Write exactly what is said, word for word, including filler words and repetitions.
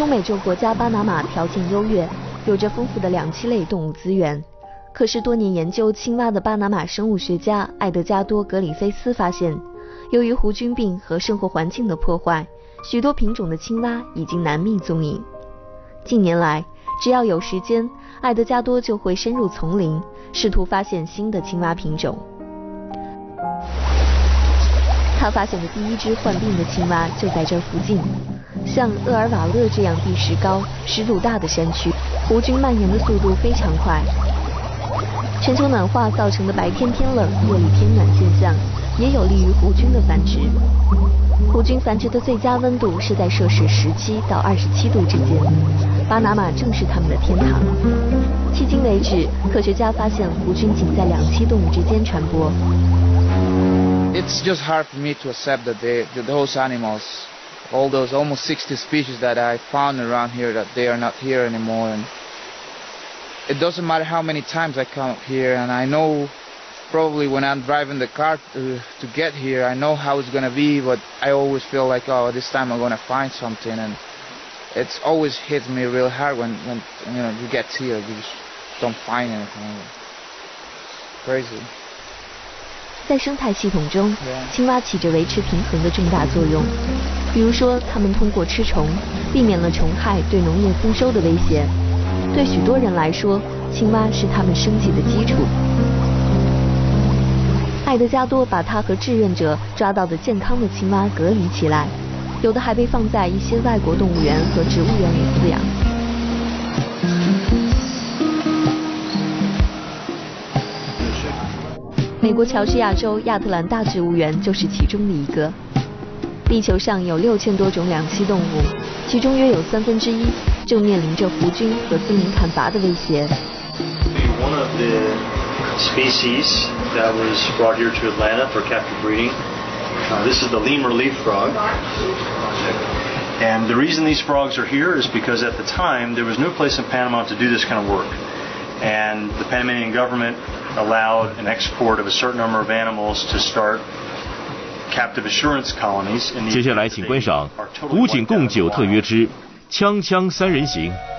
中美洲国家巴拿马条件优越，有着丰富的两栖类动物资源。可是多年研究青蛙的巴拿马生物学家艾德加多·格里菲斯发现，由于弧菌病和生活环境的破坏，许多品种的青蛙已经难觅踪影。近年来，只要有时间，艾德加多就会深入丛林，试图发现新的青蛙品种。他发现的第一只患病的青蛙就在这附近。像厄尔瓦勒这样地势高、湿度大的山区，弧菌蔓延的速度非常快。全球暖化造成的白天偏冷、夜里偏暖现象，也有利于弧菌的繁殖。弧菌繁殖的最佳温度是在摄氏十七到二十七度之间，巴拿马正是它们的天堂。迄今为止，科学家发现弧菌仅在两栖动物之间传播。 It's just hard for me to accept that they, that those animals, all those almost sixty species that I found around here, that they are not here anymore. And it doesn't matter how many times I come up here, and I know probably when I'm driving the car to, to get here, I know how it's going to be, but I always feel like, oh, this time I'm going to find something. And it's always hits me real hard when, when you know, you get here, you just don't find anything. It's crazy. 在生态系统中，青蛙起着维持平衡的重大作用。比如说，它们通过吃虫，避免了虫害对农业丰收的威胁。对许多人来说，青蛙是它们生计的基础。艾德加多把它和志愿者抓到的健康的青蛙隔离起来，有的还被放在一些外国动物园和植物园里饲养。美国乔治亚州亚特兰大植物园就是其中的一个。地球上有六千多种两栖动物，其中约有三分之一正面临着弧菌和森林砍伐的威胁。 One of the species that was brought here to Atlanta for captive breeding. Uh, this is the lemur leaf frog. And the reason these frogs are here is because at the time there was no place in Panama to do this kind of work. And the Panamanian government allowed an export of a certain number of animals to start captive assurance colonies in the 接下来请观赏湖景贡酒特约之锵锵三人行。